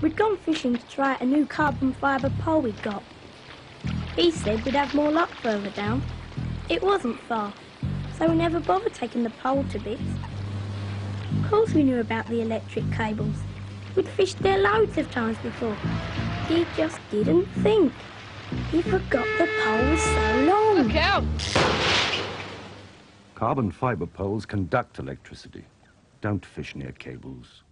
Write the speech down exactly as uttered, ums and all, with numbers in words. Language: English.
We'd gone fishing to try out a new carbon fibre pole we'd got. He said we'd have more luck further down. It wasn't far, so we never bothered taking the pole to bits. Of course we knew about the electric cables. We'd fished there loads of times before. He just didn't think. He forgot the pole was so long. Look out! Carbon fibre poles conduct electricity. Don't fish near cables.